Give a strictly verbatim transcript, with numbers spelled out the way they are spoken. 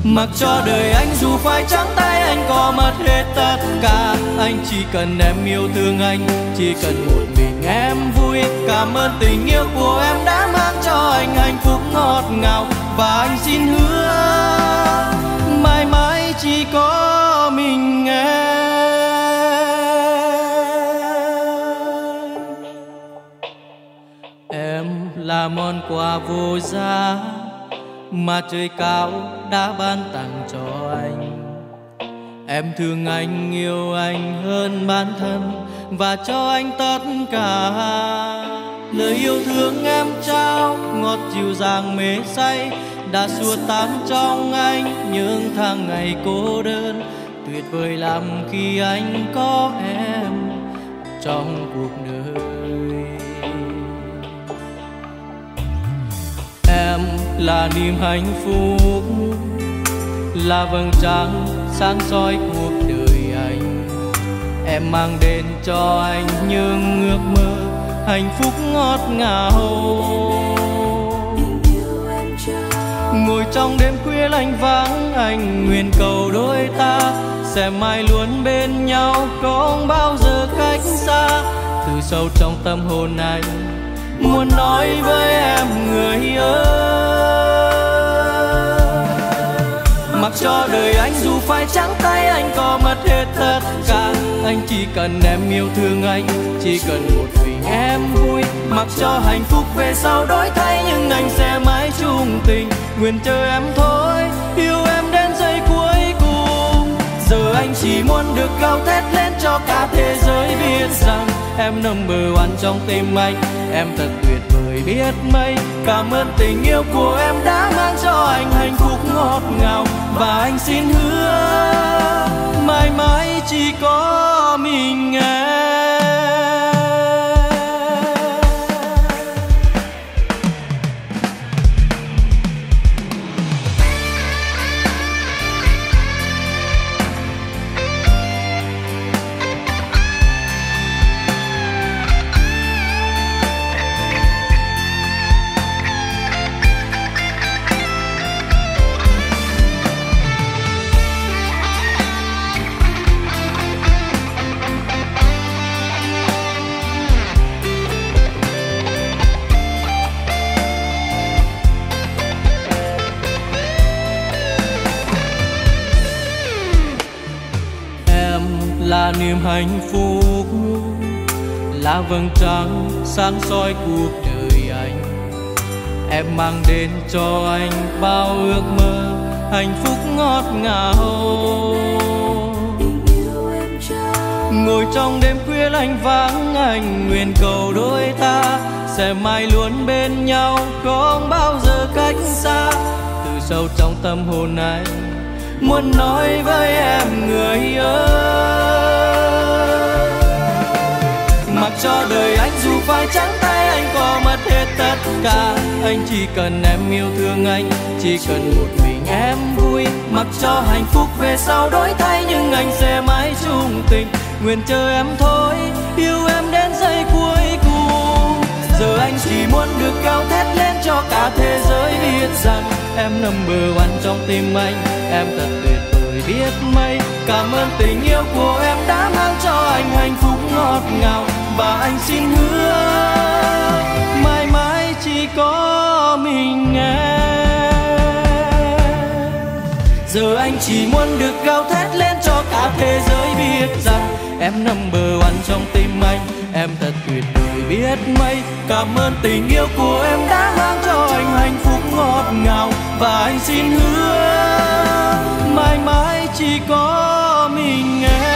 Mặc cho đời anh dù phải trắng tay, anh có mất hết tất cả. Anh chỉ cần em yêu thương anh, chỉ cần một mình em vui. Cảm ơn tình yêu của em đã mang cho anh hạnh phúc ngọt ngào. Và anh xin hứa mãi mãi chỉ có mình em. Em là món quà vô giá mà trời cao đã ban tặng cho anh. Em thương anh, yêu anh hơn bản thân và cho anh tất cả. Lời yêu thương em trao ngọt dịu dàng mê say, đã xua tan trong anh những tháng ngày cô đơn. Tuyệt vời lắm khi anh có em trong cuộc đời. Em là niềm hạnh phúc, là vầng trăng sáng soi cuộc đời anh. Em mang đến cho anh những ước mơ hạnh phúc ngọt ngào. Ngồi trong đêm khuya lạnh vắng, anh nguyện cầu đôi ta sẽ mãi luôn bên nhau, không bao giờ cách xa. Từ sâu trong tâm hồn anh muốn nói với em người ơi. Mặc cho đời anh dù phải trắng tay, anh có mất hết tất cả. Anh chỉ cần em yêu thương anh, chỉ cần một mình em vui. Mặc cho hạnh phúc về sau đổi thay, nhưng anh sẽ mãi chung tình. Nguyện chờ em thôi, yêu em đến giây cuối cùng. Giờ anh chỉ muốn được gào thét lên cho cả thế giới biết rằng em number one trong tim anh. Em thật tuyệt vời biết mấy. Cảm ơn tình yêu của em đã mang cho anh hạnh phúc ngọt ngào. Và anh xin hứa mãi mãi chỉ có mình em. Là niềm hạnh phúc, là vầng trăng sáng soi cuộc đời anh. Em mang đến cho anh bao ước mơ hạnh phúc ngọt ngào. Ngồi trong đêm khuya lạnh vắng, anh nguyện cầu đôi ta sẽ mãi luôn bên nhau, không bao giờ cách xa. Từ sâu trong tâm hồn anh muốn nói với em người ơi. Mặc cho đời anh dù phải trắng tay, anh có mất hết tất cả. Anh chỉ cần em yêu thương anh, chỉ cần một mình em vui. Mặc cho hạnh phúc về sau đổi thay, nhưng anh sẽ mãi chung tình. Nguyện chờ em thôi, yêu em đến giây cuối cùng. Giờ anh chỉ muốn được gào thét lên cho cả thế giới biết rằng em number one trong tim anh. Em thật tuyệt vời biết mấy. Cảm ơn tình yêu của em đã mang cho anh hạnh phúc ngọt ngào. Và anh xin hứa mãi mãi chỉ có mình em. Giờ anh chỉ muốn được gào thét lên cho cả thế giới biết rằng em number one trong tim anh. Em thật tuyệt vời biết mấy. Cảm ơn tình yêu của em đã mang cho anh hạnh phúc ngọt ngào. Và anh xin hứa mãi mãi chỉ có mình em.